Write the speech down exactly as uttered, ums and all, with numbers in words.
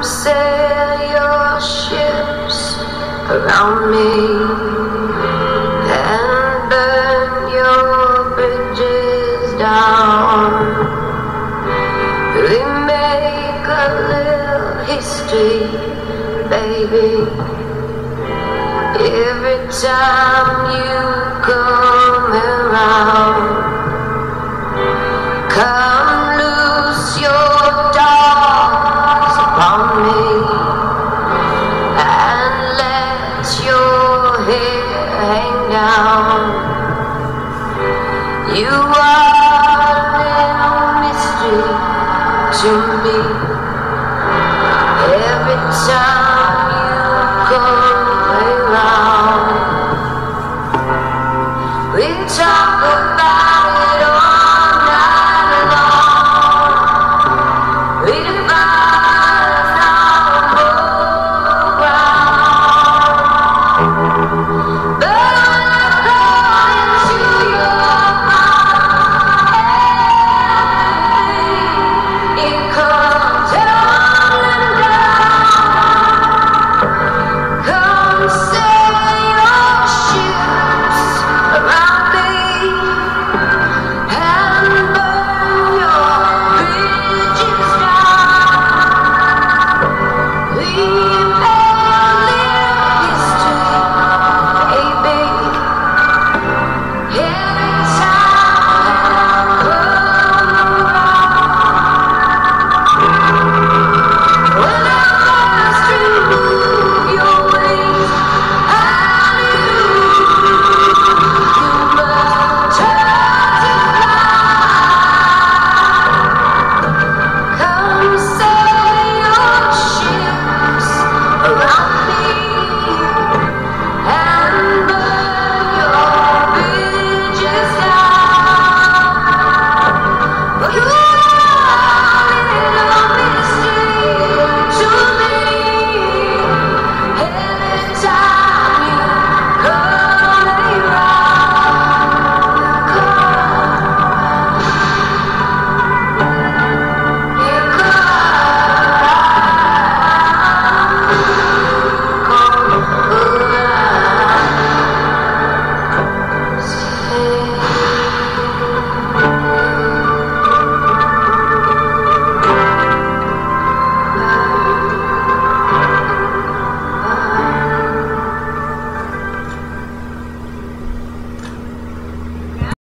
sail your ships around me and burn your bridges down. We make a little history, baby, every time you come around. Come loose your dogs upon me and let your hair hang down. You are a little mystery to me every time